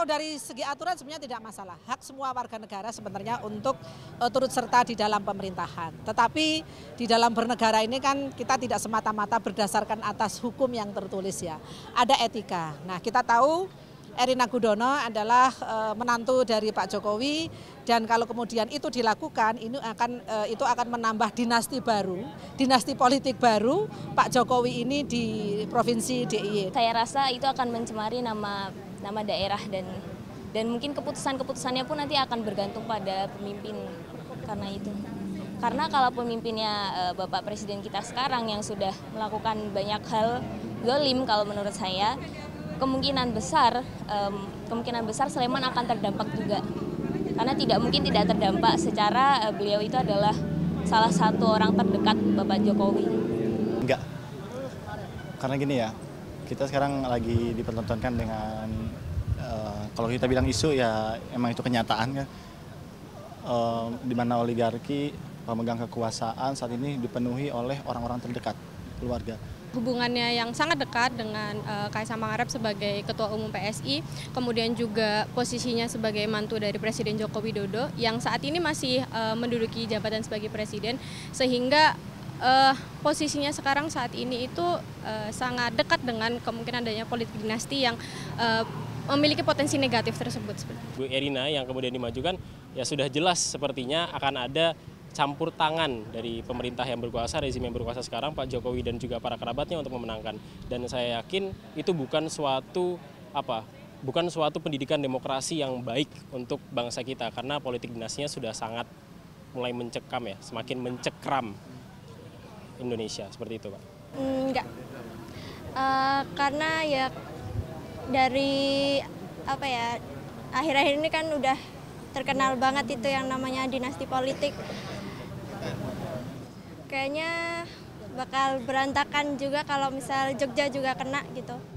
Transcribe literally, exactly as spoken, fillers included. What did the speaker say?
dari segi aturan sebenarnya tidak masalah. Hak semua warga negara sebenarnya untuk uh, turut serta di dalam pemerintahan. Tetapi di dalam bernegara ini kan kita tidak semata-mata berdasarkan atas hukum yang tertulis ya. Ada etika. Nah, kita tahu Erina Gudono adalah e, menantu dari Pak Jokowi, dan kalau kemudian itu dilakukan, ini akan e, itu akan menambah dinasti baru, dinasti politik baru Pak Jokowi ini di Provinsi D I Y. Saya rasa itu akan mencemari nama nama daerah, dan dan mungkin keputusan-keputusannya pun nanti akan bergantung pada pemimpin karena itu. Karena kalau pemimpinnya e, Bapak Presiden kita sekarang yang sudah melakukan banyak hal zalim, kalau menurut saya kemungkinan besar um, kemungkinan besar Sleman akan terdampak juga, karena tidak mungkin tidak terdampak secara uh, beliau itu adalah salah satu orang terdekat Bapak Jokowi. Enggak, karena gini ya, kita sekarang lagi dipertontonkan dengan uh, kalau kita bilang isu ya emang itu kenyataan kan, uh, di mana oligarki pemegang kekuasaan saat ini dipenuhi oleh orang-orang terdekat keluarga. Hubungannya yang sangat dekat dengan uh, Kaisang Pangarep sebagai Ketua Umum P S I, kemudian juga posisinya sebagai mantu dari Presiden Joko Widodo yang saat ini masih uh, menduduki jabatan sebagai Presiden, sehingga uh, posisinya sekarang saat ini itu uh, sangat dekat dengan kemungkinan adanya politik dinasti yang uh, memiliki potensi negatif tersebut. Bu Erina yang kemudian dimajukan, ya sudah jelas sepertinya akan ada campur tangan dari pemerintah yang berkuasa, rezim yang berkuasa sekarang, Pak Jokowi dan juga para kerabatnya untuk memenangkan. Dan saya yakin itu bukan suatu apa, bukan suatu pendidikan demokrasi yang baik untuk bangsa kita, karena politik dinastinya sudah sangat mulai mencekam ya, semakin mencekram Indonesia, seperti itu Pak. Enggak, uh, karena ya dari apa ya, akhir-akhir ini kan udah terkenal banget itu yang namanya dinasti politik. Kayaknya bakal berantakan juga kalau misal Jogja juga kena gitu.